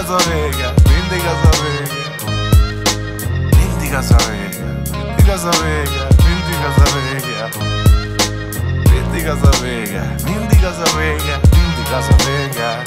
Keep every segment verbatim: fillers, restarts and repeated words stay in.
az a vége, mindig az a vége. Mindig az a vége, mindig az a vége, mindig az a vége. Mindig az a vége, mindig az a vége, mindig az a vége.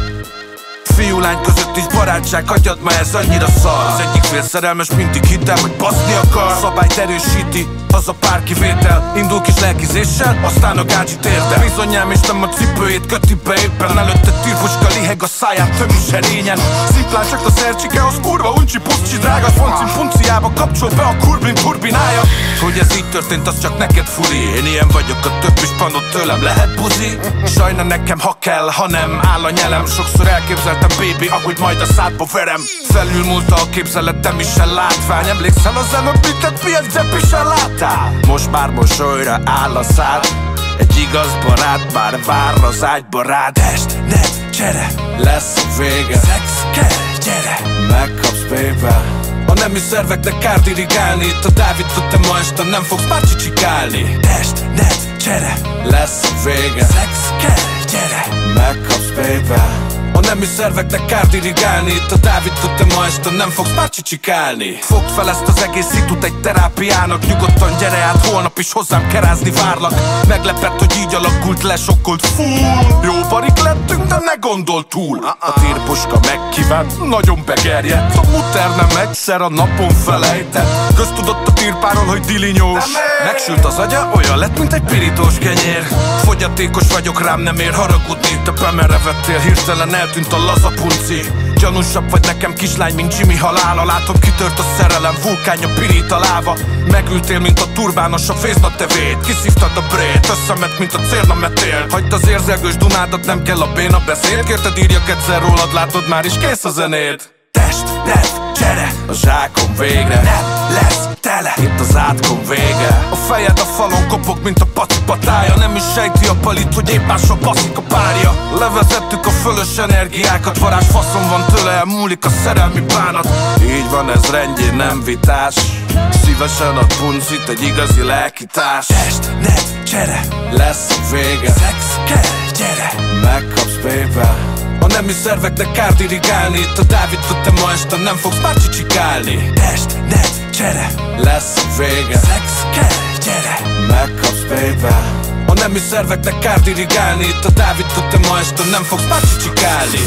Fiú-lány között is barátság, hagyjad, ma ez annyira szar. Az egyik fél szerelmes, mindig hittem, hogy baszni akar. Szabályt erősíti, az a pár kivétel. Indul kis lelkizéssel, aztán a gácsit érde. Bizonyám és nem a cipőjét köti be éppen. Előtte tirpuska liheg a száján, több is herényen. Szimplán csak a szercsike, az kurva uncsi puszcsi drága. Foncin punciába kapcsol be a kurblin turbinája. Hogy ez így történt, az csak neked furi. Én ilyen vagyok, a több is panott tőlem lehet buzi. Sajna nekem, ha kell, ha nem áll a nyelem. Sokszor elképzeltem, baby, ahogy majd a szádba verem. Felülmúlta a képzeletem is el látvány. Emlékszel az előbbitett piaczepp is elláttál? Most már mosolyra áll a szád. Egy igaz barát már vár az ágyba rád. Test, net, csere, lesz a vége. Szex kell, gyere, megkapsz, baby. A nemi szerveknek kár dirigálni. Itt a Dávid tudta, ma este nem fogsz már csicsikálni. Test, net, csere, lesz a vége. Szex kell, gyere, megkapsz, baby. A nemi szerveknek kár dirigálni. Itt a Dávid tudta, ma este nem fogsz már csicsikálni. Fogd fel ezt az egész szitut egy terápiának. Nyugodtan gyere át, holnap is hozzám kerázni várlak. Meglepett, hogy így alakult le, sokkolt full. Jó barik lettünk, de ne gondold túl. A tirpuska megkívánt, nagyon begerjedt. A muter nem egyszer a napon felejtett. Köztudott a tirpáról, hogy dilinyós. Megsült az agya, olyan lett, mint egy pirítós kenyér. Fogyatékos vagyok, rám nem ér haragudni. Te bemerevettél, hirtelen eltűnt a laza punci. Gyanúsabb vagy nekem kislány, mint Jimmy halála. Látom, kitört a szerelem, vulkánja pirít a láva. Megültél, mint a turbános a fészna tevét. Kiszívtad a brét, összement, mint a cérna metél. Hagyd az érzelgős dumádat, nem kell a béna beszéd. Kérted, írjak egyszer rólad, látod, már is kész a zenéd. Test, net, csere, a zsákom végre nem lesz tele, itt az átkom vége. A fejed a falon kopog, mint a paci patája. Nem is sejti a palit, hogy épp másra baszik a párja. Levezettük a fölös energiákat, varázs faszom van tőle, elmúlik a szerelmi bánat. Így van, ez rendjén, nem vitás. Szívesen ad puncit egy igazi lelkitárs. Test, net, csere, lesz a vége. Szex kell, gyere, megkapsz, baby. A nemi szerveknek kár dirigálni. Itt a Dávid tudta, ma este nem fogsz már csicsikálni. Test, net, csere, lesz a vége. Szex kell, gyere, megkapsz, baby. A nemi szerveknek kár dirigálni. Itt a Dávid tudta, ma este nem fogsz már csicsikálni.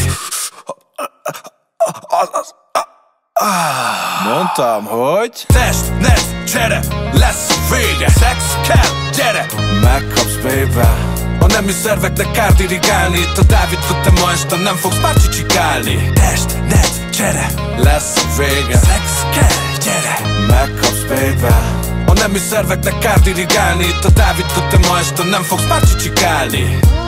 Mondtam, hogy test, net, csere, lesz a vége. Szex kell, gyere, megkapsz, baby. A nemi szerveknek kár dirigálni. Itt a Dávid tudta, ma este nem fogsz már csicsikálni. Test, net, csere, lesz a vége. Szex kell, gyere, megkapsz, baby. A nemi szerveknek kár dirigálni. Itt a Dávid tudta, ma este nem fogsz már csicsikálni.